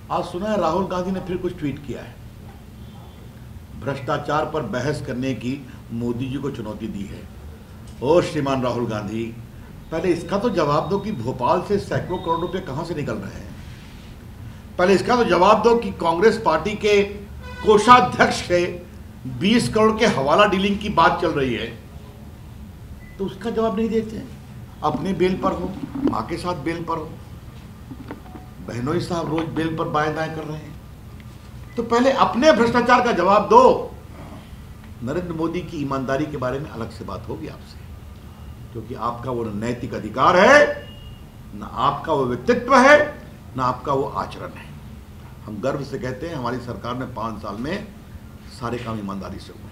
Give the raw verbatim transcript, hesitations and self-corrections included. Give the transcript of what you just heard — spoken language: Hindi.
आज सुना है राहुल गांधी ने फिर कुछ ट्वीट किया है, भ्रष्टाचार पर बहस करने की मोदी जी को चुनौती दी है। ओ श्रीमान राहुल गांधी, पहले इसका तो जवाब दो कि भोपाल से सैकड़ों करोड़ रुपए कहां से निकल रहे हैं। पहले इसका तो जवाब दो कि कांग्रेस पार्टी के कोषाध्यक्ष से बीस करोड़ के हवाला डीलिंग की बात चल रही है, तो उसका जवाब नहीं देते हैं। अपने बेल पर हो, मां के साथ बेल पर हो, बहनोई साहब रोज बेल पर बाएं दाएं कर रहे हैं। तो पहले अपने भ्रष्टाचार का जवाब दो। नरेंद्र मोदी की ईमानदारी के बारे में अलग से बात होगी आपसे, क्योंकि आपका वो नैतिक अधिकार है, ना आपका वो व्यक्तित्व है, ना आपका वो आचरण है। हम गर्व से कहते हैं हमारी सरकार ने पांच साल में सारे काम ईमानदारी से हुए।